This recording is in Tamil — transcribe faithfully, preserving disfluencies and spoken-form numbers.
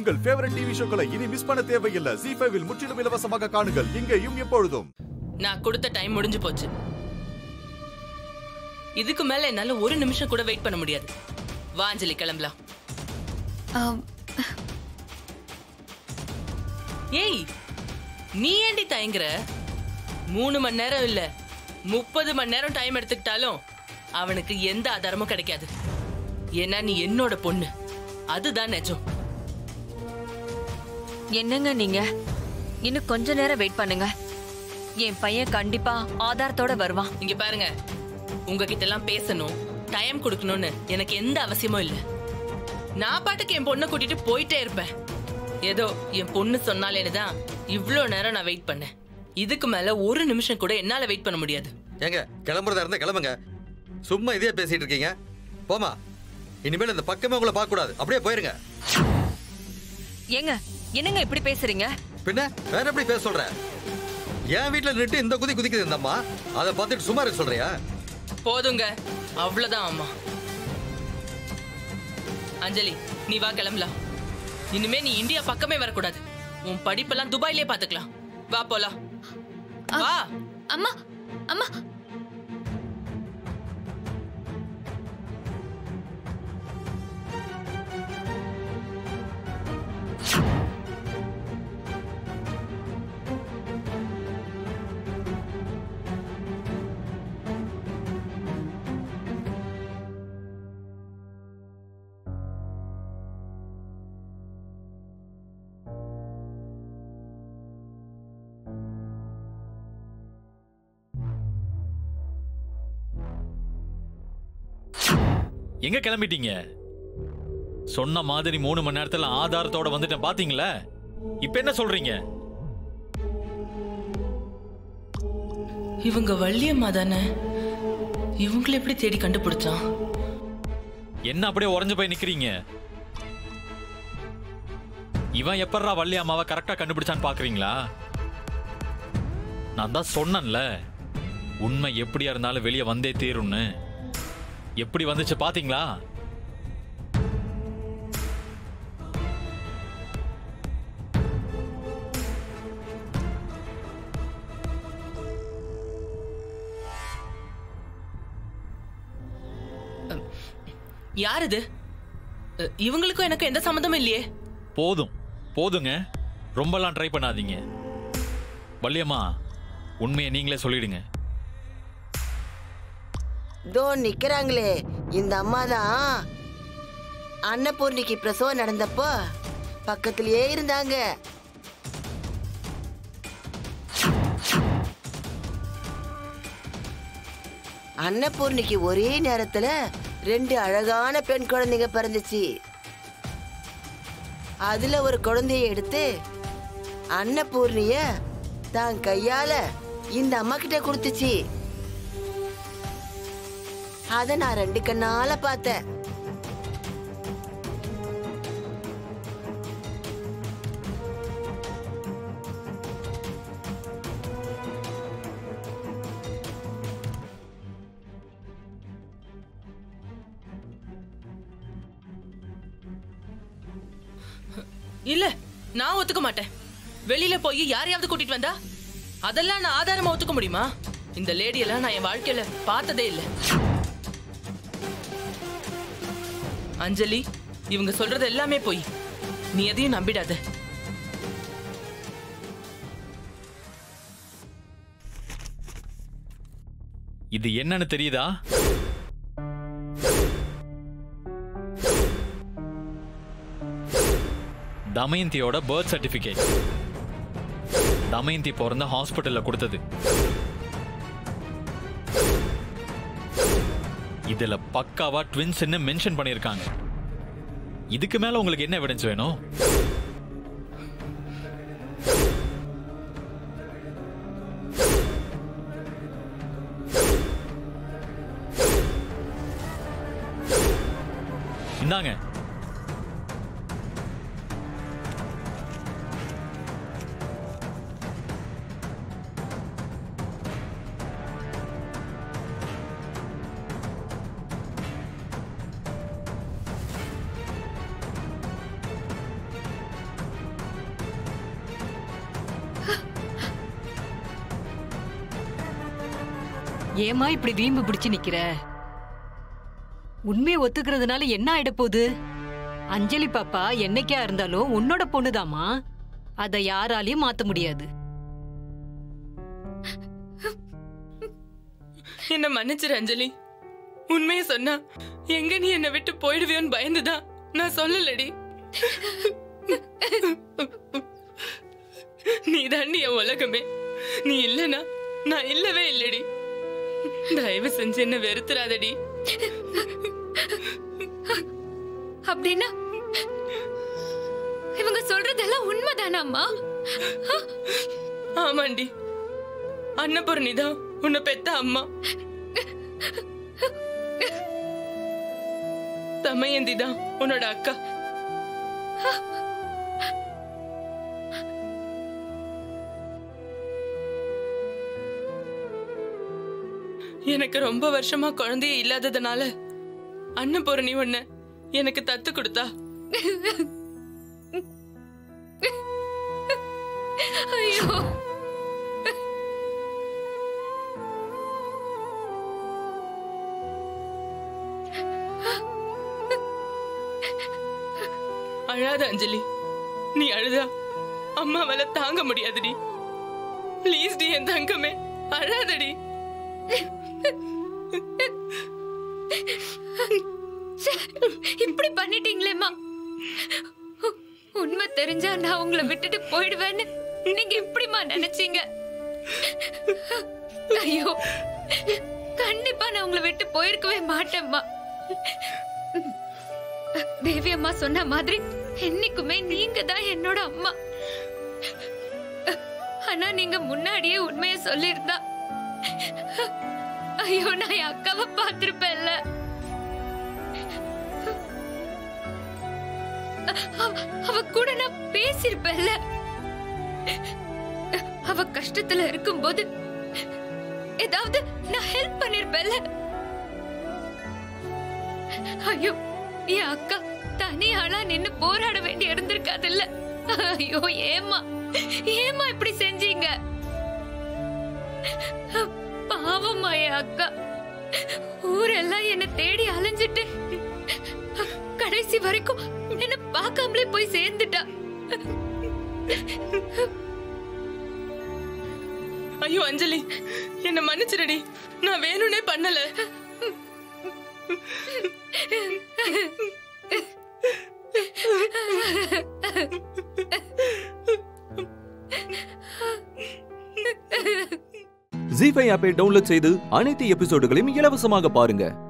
உங்கள் ஃபேவரட் டிவி ஷோக்களை இனி மிஸ் பண்ண தேவையில்லை. ஜீ ஃபைவ் இல் முற்றிலும் இலவசமாக காணுங்கள். இங்கேயும் எப்பொழுதும். நான் கொடுத்த டைம் முடிஞ்சு போச்சு. இதுக்கு மேல என்னால ஒரு நிமிஷம் கூட வெயிட் பண்ண முடியாது. வா அஞ்சலி, கிளம்பலாம். ஏய், நீ ஏண்டி தயங்குற? மூணு மணி நேரம் இல்ல, முப்பது மணி நேரம் டைம் எடுத்துக்கிட்டாலும் அவனுக்கு எந்த ஆதாரமும் கிடைக்காது. ஏன்னா நீ என்னோட பொண்ணு. அதுதான் நிஜம். என்னங்க நீங்க? இன்னும் கொஞ்ச நேரம் வெயிட் பண்ணுங்க. என் பையன் கண்டிப்பா ஆதாரத்தோட வருவான். இங்க பாருங்க, உங்ககிட்ட எல்லாம் பேசணும், டைம் கொடுக்கணும்னு எனக்கு எந்த அவசியமும் இல்ல. நான் பாட்டுக்கு என் பொண்ணை கூட்டிட்டு போயிட்டே இருப்பேன். ஏதோ என் பொண்ணு சொன்னாலேன்னு தான் இவ்ளோ நேரம் நான் வெயிட் பண்ணேன். இதுக்கு மேல ஒரு நிமிஷம் கூட என்னால வெயிட் பண்ண முடியாது. ஏங்க, கிளம்புறதா இருந்தா கிளம்புங்க. சும்மா இதே பேசிட்டு இருக்கீங்க. போமா, இனிமேல் இந்த பக்கமே உங்களை பார்க்க கூடாது. அப்படியே போயிருங்க. ஏங்க, என்னங்க இப்படி பேசுறீங்க? பின்ன வேற எப்படி பேச சொல்ற? என் வீட்டுல நின்று இந்த குதி குதிக்குது இந்த அம்மா, அதை பார்த்துட்டு சும்மா இருக்க சொல்றியா? போதுங்க, அவ்வளவுதான் அம்மா. அஞ்சலி, நீ வா, கிளம்பலாம். இனிமே நீ இந்தியா பக்கமே வரக்கூடாது. உன் படிப்பெல்லாம் துபாயிலே பாத்துக்கலாம். வா போலாம். வா. அம்மா, அம்மா. எங்க கிளம்பிட்டீங்க? சொன்ன மாதிரி மூணு மணி நேரத்துல ஆதாரத்தோட வந்துட்டேன், பாத்தீங்களா? இப்ப என்ன சொல்றீங்க? இவங்க வள்ளியம்மா தானே? இவங்களை எப்படி தேடி கண்டுபிடிச்சான்? என்ன அப்படியே உறைஞ்சு போய் நிக்கிறீங்க? இவன் எப்பறா வள்ளியம்மாவை கரெக்டா கண்டுபிடிச்சான்னு பாக்குறீங்களா? நான் தான் சொன்னேன்ல, உண்மை எப்படியா இருந்தாலும் வெளியே வந்தே தீரும்னு. எப்படி வந்துச்சு பாத்தீங்களா? யார் இது? இவங்களுக்கும் எனக்கு எந்த சம்மந்தமும் இல்லையே. போதும் போதுங்க, ரொம்பலாம் ட்ரை பண்ணாதீங்க. வள்ளியம்மா, உண்மையை நீங்களே சொல்லிடுங்க. தோ நிக்கிறாங்களே, இந்த அம்மா தான் அன்னபூர்ணிக்கு பிரசவம் நடந்தப்போ பக்கத்திலேயே இருந்தாங்க. அன்னபூர்ணிக்கு ஒரே நேரத்துல ரெண்டு அழகான பெண் குழந்தைங்க பிறந்துச்சு. அதுல ஒரு குழந்தைய எடுத்து அன்னபூர்ணிய தான் கையால இந்த அம்மா கிட்ட கொடுத்துச்சு. அத நான் ரெண்டு கண்ணால பார்த்தேன். இல்ல, நான் ஒத்துக்க மாட்டேன். வெளியில போய் யாரையாவது கூட்டிட்டு வந்தா அதெல்லாம் நான் ஆதாரமா ஒத்துக்க முடியுமா? இந்த லேடி எல்லாம் நான் என் வாழ்க்கையில பார்த்ததே இல்ல. அஞ்சலி, இவங்க சொல்றது எல்லாமே போய். நீ எதையும் நம்பிடாத. இது என்னன்னு தெரியுதா? தமயந்தியோட பர்த் சர்டிபிகேட். தமயந்தி பிறந்த ஹாஸ்பிட்டல்ல கொடுத்தது. இதுல பக்காவா ட்வின்ஸ் மென்ஷன் பண்ணிருக்காங்க. இதுக்கு மேல உங்களுக்கு என்ன எவிடன்ஸ் வேணும்? இந்தாங்க. ஏமா இப்படி வீம்பு பிடிச்சு நிக்கிற? உண்மையை ஒத்துக்கிறதுனால என்ன ஆயிட போகுது? அஞ்சலி பாப்பா என்னைக்கா இருந்தாலும் உன்னோட பொண்ணுதாமா. அதை யாராலையும் மாத்த முடியாது. என்ன மன்னிச்சிரு அஞ்சலி. உண்மையை சொன்னா எங்க நீ என்னை விட்டு போயிடுவியோன்னு பயந்துதான் நான் சொல்லலடி. நீ தாண்டி என் உலகமே. நீ இல்லனா நான் இல்லவே இல்லடி. தயவு செஞ்சு என்ன வெறுத்துறாதடி. அப்படின்னா இவங்க சொல்றதெல்லாம் உண்மைதானாம்மா? ஆமாண்டி, அன்னபூர்ணிதான் உன்னை பெத்த அம்மா. தமயந்தி தான் உன்னோட அக்கா. எனக்கு ரொம்ப வருஷமா குழந்தையே இல்லாததுனால அன்னபூரணி ஒண்ணு எனக்கு தத்து கொடுத்தா. ஐயோ, அழாத அஞ்சலி. நீ அழுதா அம்மாவால தாங்க முடியாதுடி. ப்ளீஸ் டி என் தங்கமே, அழாதடி. இப்படி பண்ணிட்டீங்களேம்மா. உண்மை தெரிஞ்சா நான் உங்களை விட்டுட்டு போயிடுவேன்னு நீங்க இப்படிமா நினைச்சீங்க? ஐயோ, கண்டிப்பா நான் உங்களை விட்டு போயிருக்கவே மாட்டேம்மா. தேவி அம்மா சொன்ன மாதிரி என்னைக்குமே நீங்க தான் என்னோட அம்மா. ஆனா நீங்க முன்னாடியே உண்மையை சொல்லிருந்தா ஐயோ நான் என் அக்காவை பார்த்திருப்பேன்ல. அவ கூட நான் பேசிருப்பேன்ல. அவ கஷ்டத்துல இருக்கும் போது ஏதாவது நான் ஹெல்ப் பண்ணிருப்பேன்ல. ஐயோ, என் அக்கா தனியாளா நின்னு போராட வேண்டி இருந்திருக்காதுல்ல. ஐயோ, ஏமா ஏமா இப்படி செஞ்சீங்க? பாவமா என் அக்கா. ஊரெல்லாம் என்ன தேடி அலைஞ்சிட்டு கடைசி வரைக்கும் என்ன பார்க்காமலே போய் சேர்ந்துட்டா. ஐயோ அஞ்சலி, என்ன மன்னிச்சிரடி. நான் வேணும்னே பண்ணல. ஜீ ஃபைவ் ஆப்பை டவுன்லோட் செய்து அனைத்து எபிசோடுகளையும் இலவசமாக பாருங்க.